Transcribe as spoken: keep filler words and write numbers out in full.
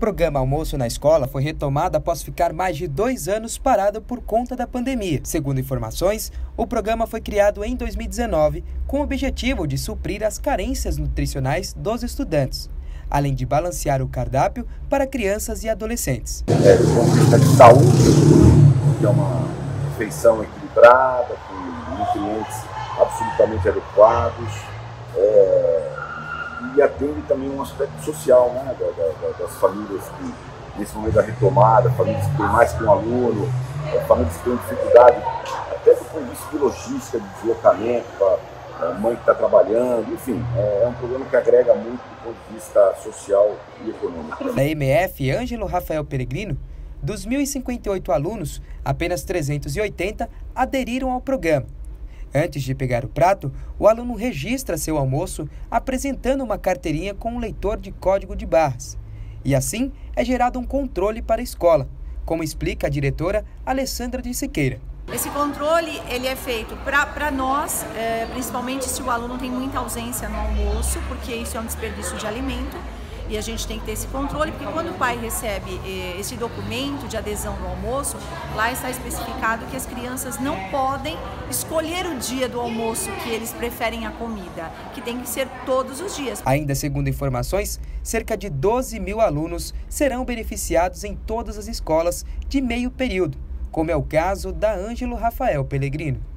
programa Almoço na Escola foi retomado após ficar mais de dois anos parado por conta da pandemia. Segundo informações, o programa foi criado em dois mil e dezenove com o objetivo de suprir as carências nutricionais dos estudantes, além de balancear o cardápio para crianças e adolescentes. É, do ponto de vista de saúde, que é uma refeição equilibrada, com nutrientes absolutamente adequados, é, e atende também um aspecto social, né, da, da, das famílias que, nesse momento da retomada, famílias que têm mais que um aluno, é, famílias que têm dificuldade, até do ponto de vista de logística, de deslocamento, para a mãe que está trabalhando, enfim, é, é um programa que agrega muito do ponto de vista social e econômico. Na M F Ângelo Rafael Peregrino, dos mil e cinquenta e oito alunos, apenas trezentos e oitenta aderiram ao programa. Antes de pegar o prato, o aluno registra seu almoço apresentando uma carteirinha com um leitor de código de barras. E assim é gerado um controle para a escola, como explica a diretora Alessandra de Siqueira. Esse controle ele é feito para nós, é, principalmente se o aluno tem muita ausência no almoço, porque isso é um desperdício de alimento. E a gente tem que ter esse controle, porque quando o pai recebe eh, esse documento de adesão no almoço, lá está especificado que as crianças não podem escolher o dia do almoço que eles preferem a comida, que tem que ser todos os dias. Ainda segundo informações, cerca de doze mil alunos serão beneficiados em todas as escolas de meio período, como é o caso da Ângelo Rafael Peregrino.